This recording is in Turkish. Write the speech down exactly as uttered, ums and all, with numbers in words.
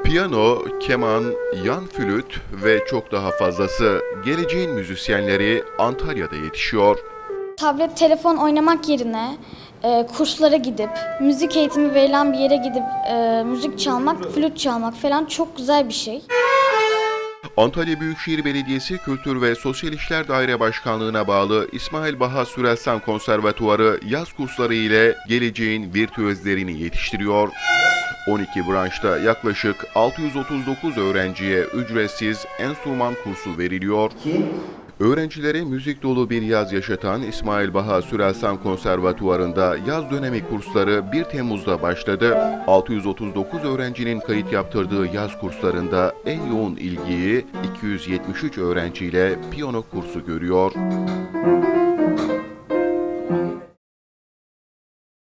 Piyano, keman, yan flüt ve çok daha fazlası geleceğin müzisyenleri Antalya'da yetişiyor. Tablet, telefon oynamak yerine e, kurslara gidip, müzik eğitimi verilen bir yere gidip e, müzik çalmak, flüt çalmak falan çok güzel bir şey. Antalya Büyükşehir Belediyesi Kültür ve Sosyal İşler Daire Başkanlığı'na bağlı İsmail Baha Sürelsan Konservatuarı yaz kursları ile geleceğin virtüözlerini yetiştiriyor. on iki branşta yaklaşık altı yüz otuz dokuz öğrenciye ücretsiz enstrüman kursu veriliyor. Öğrencilere müzik dolu bir yaz yaşatan İsmail Baha Sürelsan Konservatuvarı'nda yaz dönemi kursları bir Temmuz'da başladı. altı yüz otuz dokuz öğrencinin kayıt yaptırdığı yaz kurslarında en yoğun ilgiyi iki yüz yetmiş üç öğrenciyle piyano kursu görüyor.